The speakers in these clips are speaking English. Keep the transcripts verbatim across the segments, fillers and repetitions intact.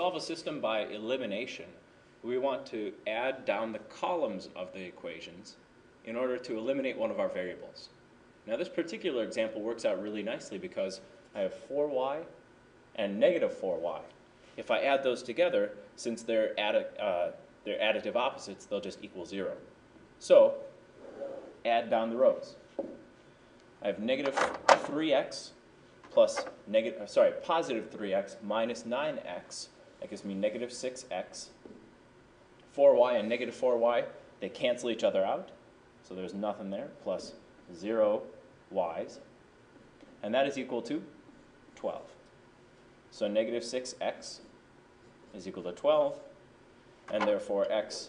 solve a system by elimination, we want to add down the columns of the equations in order to eliminate one of our variables. Now this particular example works out really nicely because I have four y and negative four y. If I add those together, since they're, addi uh, they're additive opposites, they'll just equal zero. So, add down the rows. I have negative three x plus negative, uh, sorry, positive three x minus nine x. That gives me negative six x. four y and negative four y, they cancel each other out. So there's nothing there, plus zero y's. And that is equal to twelve. So negative six x is equal to twelve, and therefore x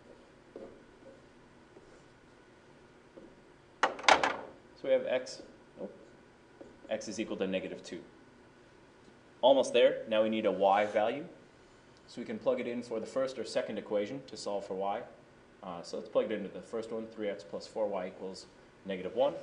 so we have x, oh, x is equal to negative two. Almost there. Now we need a y value. So we can plug it in for the first or second equation to solve for y. Uh, so let's plug it into the first one, three x plus four y equals negative one.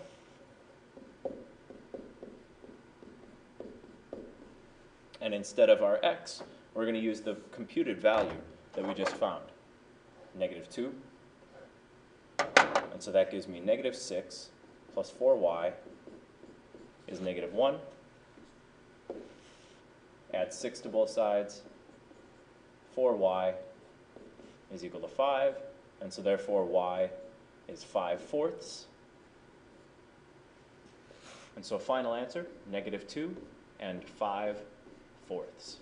And instead of our x, we're going to use the computed value that we just found, negative two. And so that gives me negative six plus four y is negative one. Add six to both sides. four y is equal to five. And so therefore y is five fourths. And so final answer, negative two and five fourths.